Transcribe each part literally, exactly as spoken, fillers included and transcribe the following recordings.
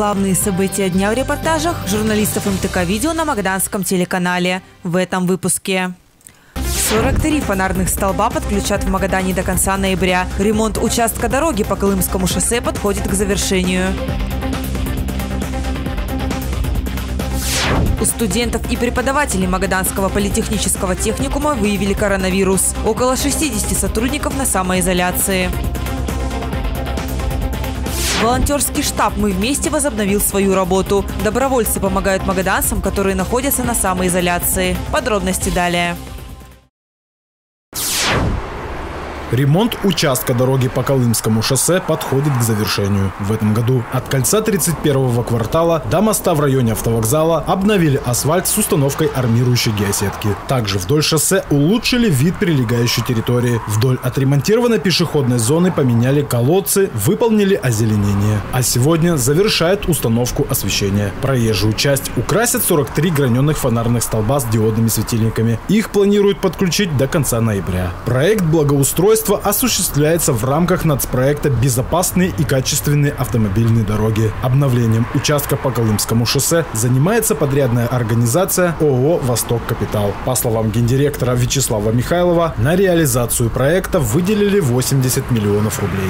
Главные события дня в репортажах журналистов эм тэ ка «Видео» на Магаданском телеканале. В этом выпуске. сорок три фонарных столба подключат в Магадане до конца ноября. Ремонт участка дороги по Колымскому шоссе подходит к завершению. У студентов и преподавателей Магаданского политехнического техникума выявили коронавирус. Около шестидесяти сотрудников на самоизоляции. Волонтерский штаб «Мы вместе» возобновил свою работу. Добровольцы помогают магаданцам, которые находятся на самоизоляции. Подробности далее. Ремонт участка дороги по Колымскому шоссе подходит к завершению. В этом году от кольца тридцать первого квартала до моста в районе автовокзала обновили асфальт с установкой армирующей геосетки. Также вдоль шоссе улучшили вид прилегающей территории. Вдоль отремонтированной пешеходной зоны поменяли колодцы, выполнили озеленение. А сегодня завершают установку освещения. Проезжую часть украсят сорок три граненых фонарных столба с диодными светильниками. Их планируют подключить до конца ноября. Проект благоустройства осуществляется в рамках нацпроекта «Безопасные и качественные автомобильные дороги». Обновлением участка по Колымскому шоссе занимается подрядная организация о о о «Восток Капитал». По словам гендиректора Вячеслава Михайлова, на реализацию проекта выделили восемьдесят миллионов рублей.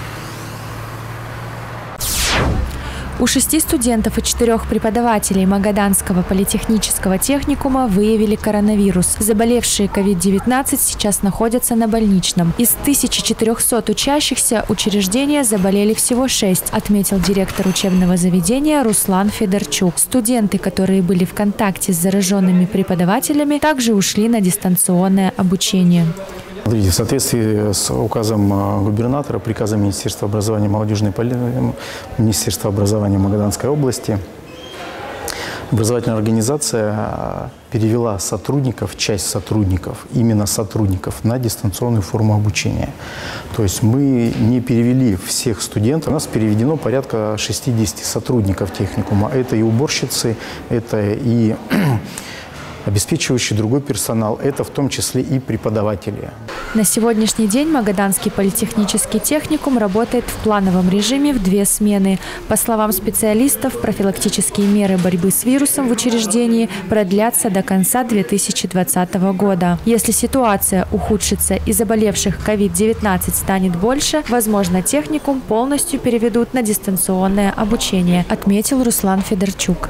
У шести студентов и четырех преподавателей Магаданского политехнического техникума выявили коронавирус. Заболевшие ковид девятнадцать сейчас находятся на больничном. Из тысячи четырёхсот учащихся учреждения заболели всего шесть, отметил директор учебного заведения Руслан Федорчук. Студенты, которые были в контакте с зараженными преподавателями, также ушли на дистанционное обучение. В соответствии с указом губернатора, приказом Министерства образования и молодежной политики, Министерства образования Магаданской области, образовательная организация перевела сотрудников, часть сотрудников, именно сотрудников, на дистанционную форму обучения. То есть мы не перевели всех студентов. У нас переведено порядка шестидесяти сотрудников техникума. Это и уборщицы, это и обеспечивающий другой персонал, это в том числе и преподаватели. На сегодняшний день Магаданский политехнический техникум работает в плановом режиме в две смены. По словам специалистов, профилактические меры борьбы с вирусом в учреждении продлятся до конца две тысячи двадцатого года. Если ситуация ухудшится и заболевших ковид девятнадцать станет больше, возможно, техникум полностью переведут на дистанционное обучение, отметил Руслан Федорчук.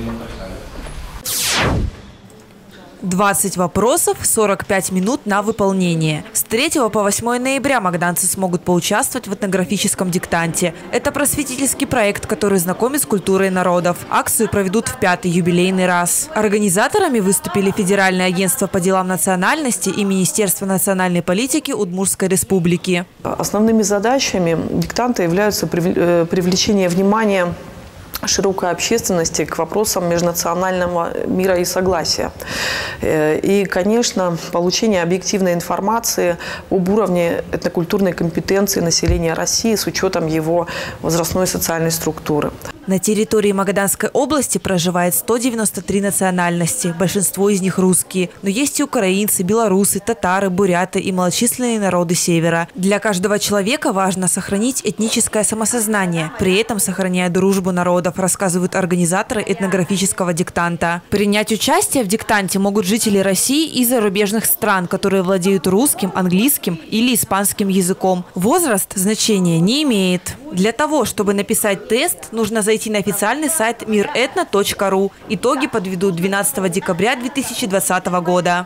двадцать вопросов, сорок пять минут на выполнение. С третьего по восьмое ноября магаданцы смогут поучаствовать в этнографическом диктанте. Это просветительский проект, который знакомит с культурой народов. Акцию проведут в пятый юбилейный раз. Организаторами выступили Федеральное агентство по делам национальности и Министерство национальной политики Удмуртской республики. Основными задачами диктанта являются привлечение внимания широкой общественности к вопросам межнационального мира и согласия. И, конечно, получение объективной информации об уровне этнокультурной компетенции населения России с учетом его возрастной и социальной структуры. На территории Магаданской области проживает сто девяносто три национальности, большинство из них русские. Но есть и украинцы, белорусы, татары, буряты и малочисленные народы севера. Для каждого человека важно сохранить этническое самосознание, при этом сохраняя дружбу народов, рассказывают организаторы этнографического диктанта. Принять участие в диктанте могут жители России и зарубежных стран, которые владеют русским, английским или испанским языком. Возраст значения не имеет. Для того, чтобы написать тест, нужно зайти на официальный сайт мир этно точка ру. Итоги подведут двенадцатого декабря две тысячи двадцатого года.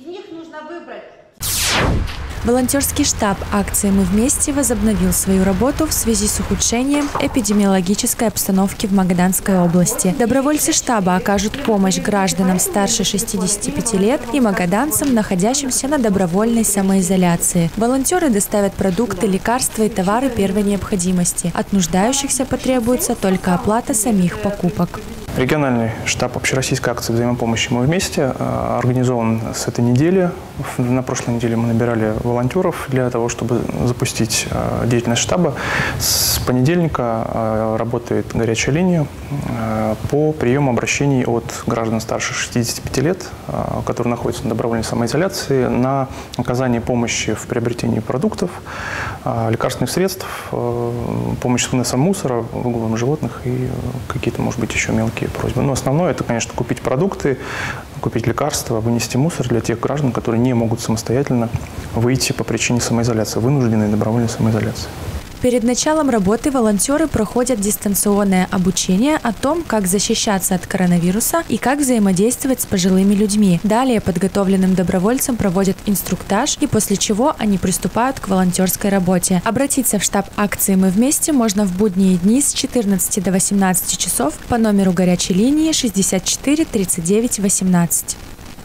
Волонтерский штаб акции «Мы вместе» возобновил свою работу в связи с ухудшением эпидемиологической обстановки в Магаданской области. Добровольцы штаба окажут помощь гражданам старше шестидесяти пяти лет и магаданцам, находящимся на добровольной самоизоляции. Волонтеры доставят продукты, лекарства и товары первой необходимости. От нуждающихся потребуется только оплата самих покупок. Региональный штаб общероссийской акции взаимопомощи «Мы вместе» организован с этой недели. На прошлой неделе мы набирали волонтеров для того, чтобы запустить деятельность штаба. С понедельника работает горячая линия по приему обращений от граждан старше шестидесяти пяти лет, которые находятся на добровольной самоизоляции, на оказание помощи в приобретении продуктов, лекарственных средств, помощь с выносом мусора, выгулом животных и какие-то, может быть, еще мелкие просьбы. Но основное – это, конечно, купить продукты, купить лекарства, вынести мусор для тех граждан, которые не могут самостоятельно выйти по причине самоизоляции, вынужденной добровольной самоизоляции. Перед началом работы волонтеры проходят дистанционное обучение о том, как защищаться от коронавируса и как взаимодействовать с пожилыми людьми. Далее подготовленным добровольцам проводят инструктаж, и после чего они приступают к волонтерской работе. Обратиться в штаб акции «Мы вместе» можно в будние дни с четырнадцати до восемнадцати часов по номеру горячей линии шестьдесят четыре тридцать девять восемнадцать.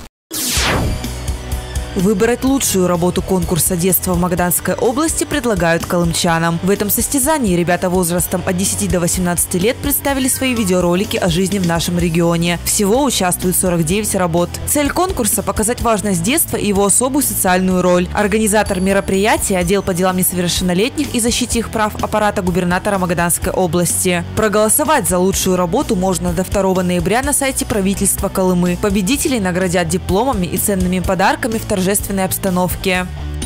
Выбрать лучшую работу конкурса детства в Магаданской области предлагают колымчанам. В этом состязании ребята возрастом от десяти до восемнадцати лет представили свои видеоролики о жизни в нашем регионе. Всего участвуют сорок девять работ. Цель конкурса – показать важность детства и его особую социальную роль. Организатор мероприятия – отдел по делам несовершеннолетних и защите их прав аппарата губернатора Магаданской области. Проголосовать за лучшую работу можно до второго ноября на сайте правительства Колымы. Победителей наградят дипломами и ценными подарками в торжественной торжественной обстановке.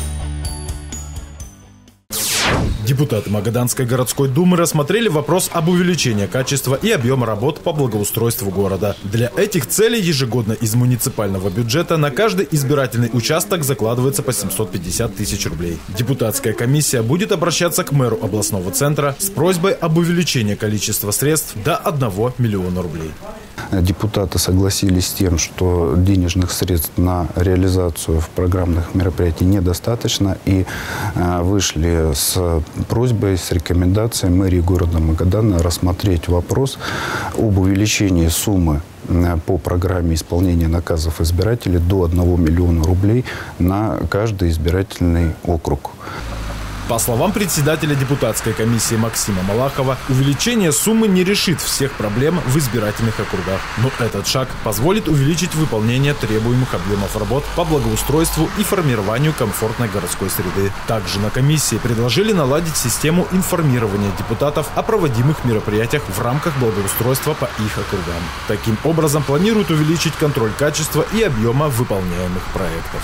Депутаты Магаданской городской думы рассмотрели вопрос об увеличении качества и объема работ по благоустройству города. Для этих целей ежегодно из муниципального бюджета на каждый избирательный участок закладывается по семьсот пятьдесят тысяч рублей. Депутатская комиссия будет обращаться к мэру областного центра с просьбой об увеличении количества средств до одного миллиона рублей. Депутаты согласились с тем, что денежных средств на реализацию в программных мероприятий недостаточно, и вышли с просьбой, с рекомендацией мэрии города Магадана рассмотреть вопрос об увеличении суммы по программе исполнения наказов избирателей до одного миллиона рублей на каждый избирательный округ. По словам председателя депутатской комиссии Максима Малахова, увеличение суммы не решит всех проблем в избирательных округах. Но этот шаг позволит увеличить выполнение требуемых объемов работ по благоустройству и формированию комфортной городской среды. Также на комиссии предложили наладить систему информирования депутатов о проводимых мероприятиях в рамках благоустройства по их округам. Таким образом, планируют увеличить контроль качества и объема выполняемых проектов.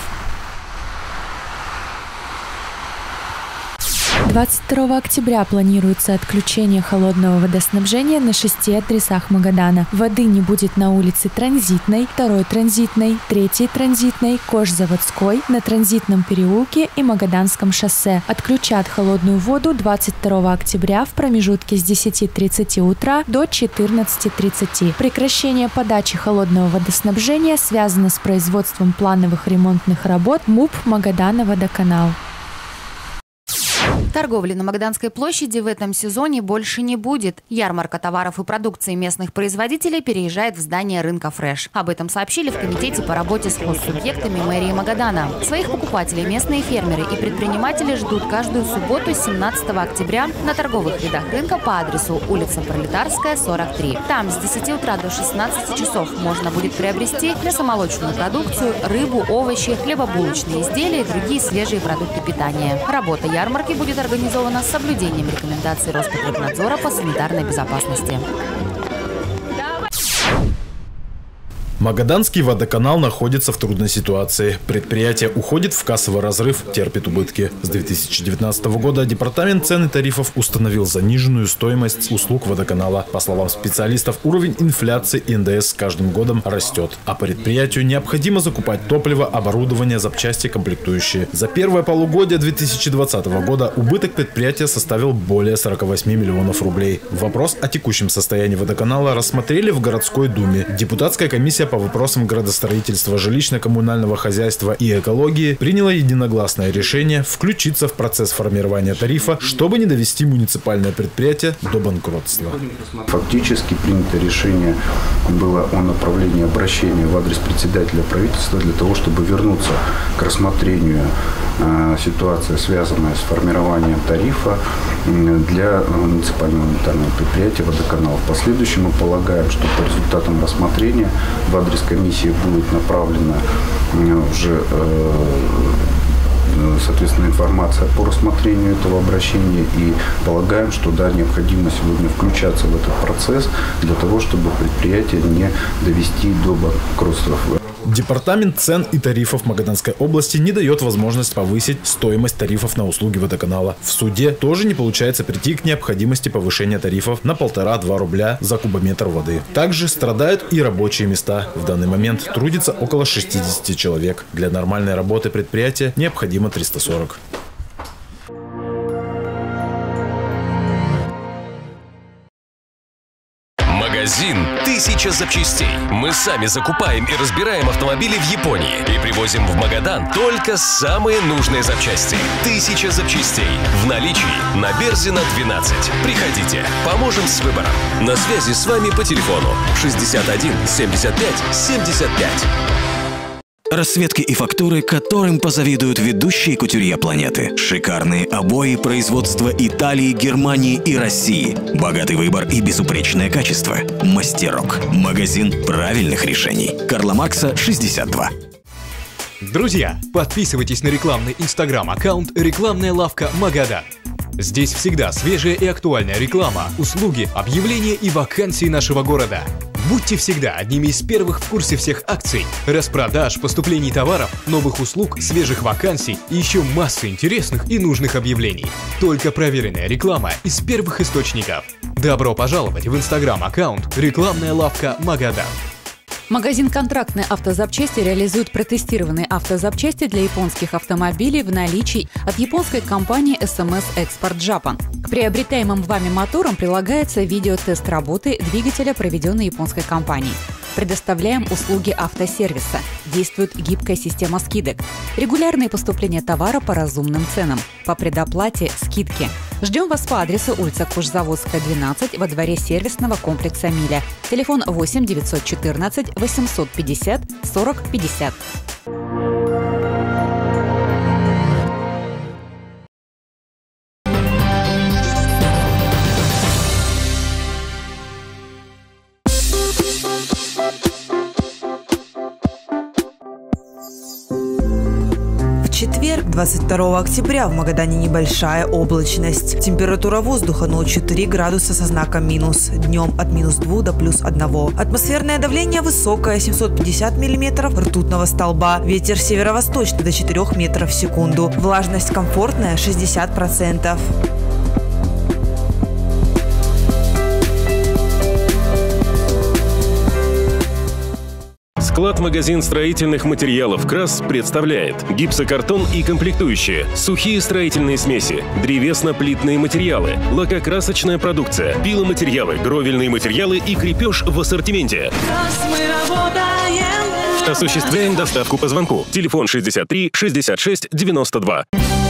двадцать второго октября планируется отключение холодного водоснабжения на шести адресах Магадана. Воды не будет на улице Транзитной, второй Транзитной, третьей Транзитной, Кожзаводской, на Транзитном переулке и Магаданском шоссе. Отключат холодную воду двадцать второго октября в промежутке с десяти тридцати утра до четырнадцати тридцати. Прекращение подачи холодного водоснабжения связано с производством плановых ремонтных работ МУП Магадана Водоканал. Торговли на Магаданской площади в этом сезоне больше не будет. Ярмарка товаров и продукции местных производителей переезжает в здание рынка «Фреш». Об этом сообщили в Комитете по работе с хоссубъектами мэрии Магадана. Своих покупателей местные фермеры и предприниматели ждут каждую субботу семнадцатого октября на торговых рядах рынка по адресу улица Пролетарская, сорок три. Там с десяти утра до шестнадцати часов можно будет приобрести мясомолочную продукцию, рыбу, овощи, хлебобулочные изделия и другие свежие продукты питания. Работа ярмарки будет организована с соблюдением рекомендаций Роспотребнадзора по санитарной безопасности. Магаданский водоканал находится в трудной ситуации. Предприятие уходит в кассовый разрыв, терпит убытки. С две тысячи девятнадцатого года департамент цен и тарифов установил заниженную стоимость услуг водоканала. По словам специалистов, уровень инфляции и эн дэ эс с каждым годом растет. А предприятию необходимо закупать топливо, оборудование, запчасти, комплектующие. За первое полугодие две тысячи двадцатого года убыток предприятия составил более сорока восьми миллионов рублей. Вопрос о текущем состоянии водоканала рассмотрели в городской думе. Депутатская комиссия по вопросам градостроительства, жилищно-коммунального хозяйства и экологии приняло единогласное решение включиться в процесс формирования тарифа, чтобы не довести муниципальное предприятие до банкротства. Фактически принято решение было о направлении обращения в адрес председателя правительства для того, чтобы вернуться к рассмотрению э, ситуации, связанной с формированием тарифа для муниципального унитарного предприятия «Водоканал». В последующем мы полагаем, что по результатам рассмотрения в адрес комиссии будет направлена уже э, соответственно, информация по рассмотрению этого обращения, и полагаем, что да, необходимо сегодня включаться в этот процесс для того, чтобы предприятие не довести до банкротства. Департамент цен и тарифов Магаданской области не дает возможность повысить стоимость тарифов на услуги водоканала. В суде тоже не получается прийти к необходимости повышения тарифов на полтора-два рубля за кубометр воды. Также страдают и рабочие места. В данный момент трудится около шестидесяти человек. Для нормальной работы предприятия необходимо триста сорок. Магазин «Тысяча запчастей». Мы сами закупаем и разбираем автомобили в Японии и привозим в Магадан только самые нужные запчасти. «Тысяча запчастей» в наличии на Берзина двенадцать. Приходите, поможем с выбором. На связи с вами по телефону шестьдесят один семьдесят пять семьдесят пять. Расцветки и фактуры, которым позавидуют ведущие кутюрье планеты. Шикарные обои производства Италии, Германии и России. Богатый выбор и безупречное качество. Мастерок. Магазин правильных решений. Карла Маркса, шестьдесят два. Друзья, подписывайтесь на рекламный инстаграм-аккаунт «Рекламная лавка Магадан». Здесь всегда свежая и актуальная реклама, услуги, объявления и вакансии нашего города. Будьте всегда одними из первых в курсе всех акций, распродаж, поступлений товаров, новых услуг, свежих вакансий и еще массы интересных и нужных объявлений. Только проверенная реклама из первых источников. Добро пожаловать в инстаграм-аккаунт «Рекламная лавка Магадан». Магазин «Контрактные автозапчасти» реализует протестированные автозапчасти для японских автомобилей в наличии от японской компании эс эм эс Export Japan. К приобретаемым вами моторам прилагается видеотест работы двигателя, проведенный японской компанией. Предоставляем услуги автосервиса. Действует гибкая система скидок. Регулярные поступления товара по разумным ценам. По предоплате скидки. Ждем вас по адресу улица Кожзаводская, двенадцать, во дворе сервисного комплекса «Миля». Телефон восемь девятьсот четырнадцать восемьсот пятьдесят сорок пятьдесят. В четверг, двадцать второго октября, в Магадане небольшая облачность. Температура воздуха ночью три градуса со знаком минус, днем от минус двух до плюс одного. Атмосферное давление высокое, семьсот пятьдесят миллиметров ртутного столба. Ветер северо-восточный до четырёх метров в секунду. Влажность комфортная шестьдесят процентов. Склад-магазин строительных материалов «Крас» представляет гипсокартон и комплектующие, сухие строительные смеси, древесно-плитные материалы, лакокрасочная продукция, пиломатериалы, гровельные материалы и крепеж в ассортименте. Осуществляем доставку по звонку. Телефон шестьдесят три шестьдесят шесть девяносто два.